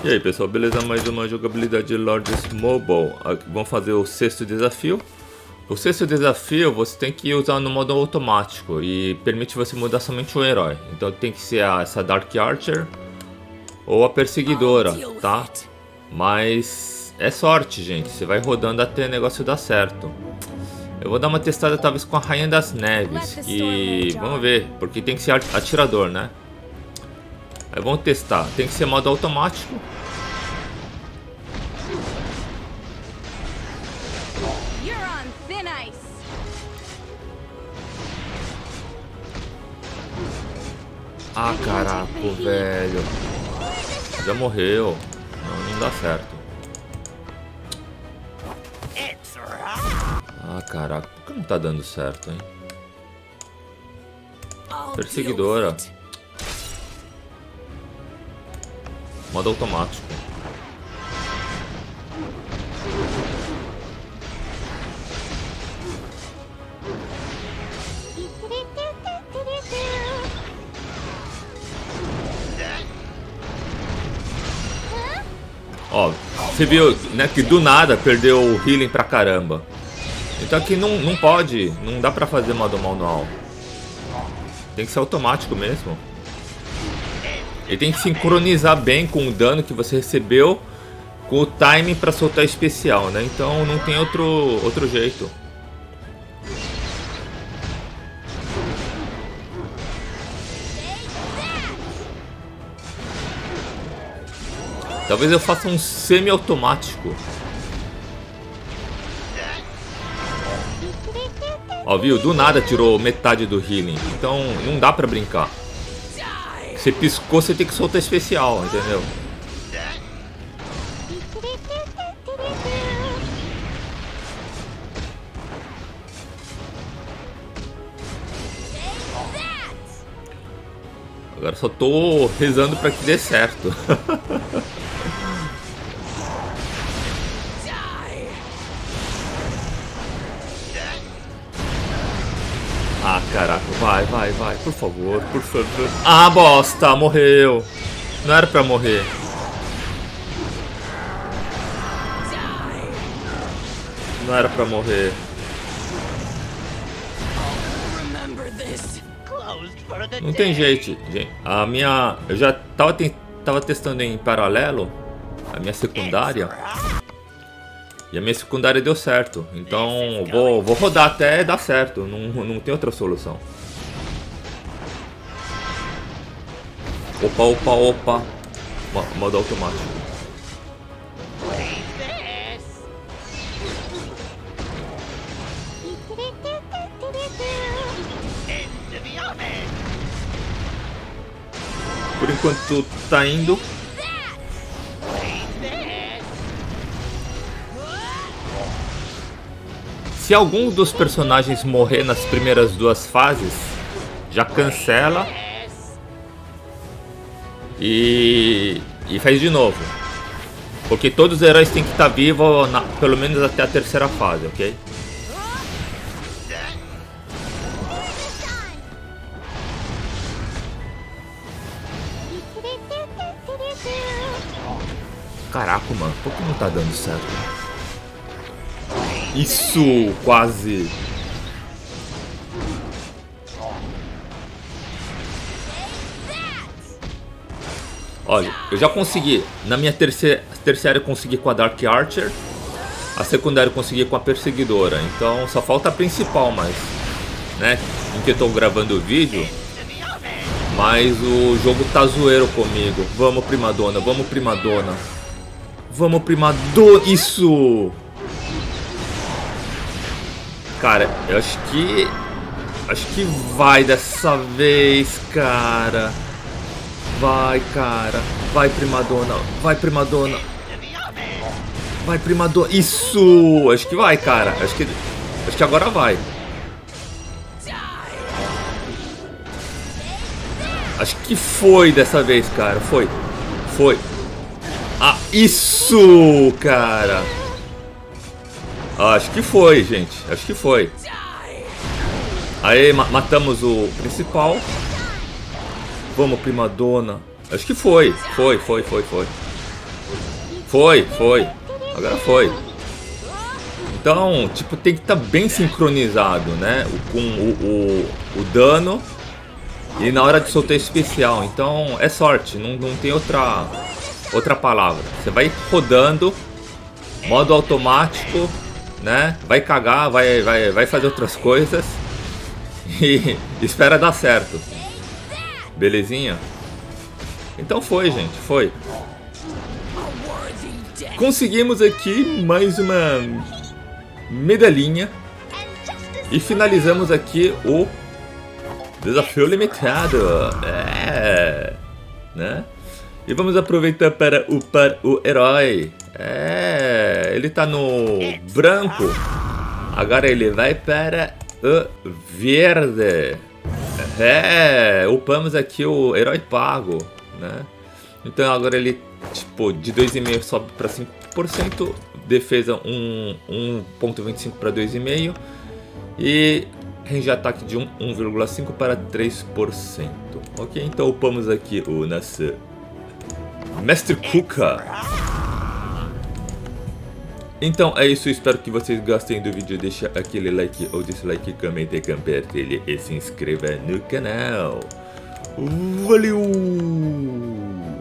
E aí pessoal, beleza? Mais uma jogabilidade de Lords Mobile. Vamos fazer o sexto desafio. O sexto desafio você tem que usar no modo automático e permite você mudar somente o herói. Então tem que ser essa Dark Archer ou a Perseguidora, tá? Mas é sorte, gente. Você vai rodando até o negócio dar certo. Eu vou dar uma testada talvez com a Rainha das Neves. E vamos ver, porque tem que ser atirador, né? Aí vamos testar. Tem que ser modo automático. Ah, caraca, velho. Já morreu. Não dá certo. Ah, caraca. Por que não tá dando certo, hein? Perseguidora. Modo automático. Ó, você viu, né, que do nada perdeu o healing pra caramba. Então aqui não pode, não dá pra fazer modo manual. Tem que ser automático mesmo. Ele tem que sincronizar bem com o dano que você recebeu com o timing pra soltar especial, né? Então não tem outro jeito. Talvez eu faça um semi-automático. Ó, viu? Do nada tirou metade do healing. Então não dá pra brincar. Você piscou, você tem que soltar especial, entendeu? Agora só tô rezando pra que dê certo. Ah, caraca, vai, por favor, por favor. Ah, bosta, morreu. Não era pra morrer. Não era pra morrer. Não tem jeito, gente. A minha... Eu já tava testando em paralelo a minha secundária. E a minha secundária deu certo. Então vou rodar até dar certo. Não tem outra solução. Opa. Modo automático. Por enquanto tá indo. Se algum dos personagens morrer nas primeiras duas fases, já cancela e faz de novo. Porque todos os heróis têm que estar vivos pelo menos até a terceira fase, ok? Caraca, mano, por que não tá dando certo? Isso, quase. Olha, eu já consegui. Na minha terceira eu consegui com a Dark Archer. A secundária eu consegui com a Perseguidora. Então só falta a principal, mas... né, em que eu tô gravando o vídeo. Mas o jogo tá zoeiro comigo. Vamos, primadona, vamos, primadona. Vamos, primadona. Isso! Cara, eu acho que vai dessa vez, cara. Vai, cara. Vai, primadona. Vai, primadona. Vai, primadona. Isso! Acho que vai, cara. Acho que agora vai. Acho que foi dessa vez, cara. Foi. Ah, isso, cara. Acho que foi, gente. Acho que foi. Aí, matamos o principal. Vamos, primadona. Acho que foi. Foi. Foi. Agora foi. Então, tipo, tem que estar bem sincronizado, né? Com o dano e na hora de soltar especial. Então, é sorte, não tem outra palavra. Você vai rodando, modo automático, né? Vai cagar, vai fazer outras coisas e espera dar certo. Belezinha? Então foi, gente, foi. Conseguimos aqui mais uma medalhinha e finalizamos aqui o desafio limitado. Né? E vamos aproveitar para upar o herói. Ele tá no branco. Agora ele vai para o verde. Upamos aqui o herói pago, né? Então agora ele, tipo, de 2,5 sobe para 5%, defesa 1.25 para 2,5 e range de ataque de 1,5 para 3%. Ok, então upamos aqui o nosso Mestre Kuka. Então é isso, espero que vocês gostem do vídeo, deixa aquele like ou dislike, comente, compartilhe e se inscreva no canal. Valeu!